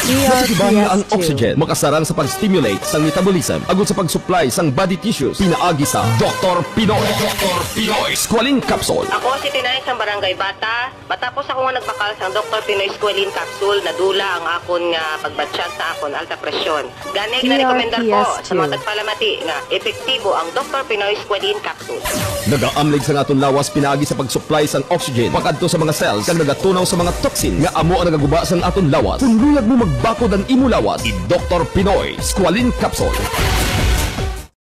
Masakibang ang oxygen, makasarang sa pag-stimulate sang metabolism, agud sa pag-supply sang body tissues, pinaagi sa Doktor Pinoy. Doktor Pinoy Squalene Capsule. Ako si Tinay sa Barangay Bata. Matapos ako nga nagpakal sang Doktor Pinoy Squalene Capsule, nadula ang akon nga pagbatsyag sa akon alta presyon. Gani na-recommendar ko sa mga tagpalamati nga epektibo ang Doktor Pinoy Squalene Capsule. Nagaamlig sa aton lawas pinaagi sa pag-supply sang oxygen, pakadto sa mga cells kag nagatunaw sa mga toxin nga amo ang nagaguba sang aton lawas. Kung luyag mo magbakod ang imo lawas, i Doktor Pinoy Squalene Capsule.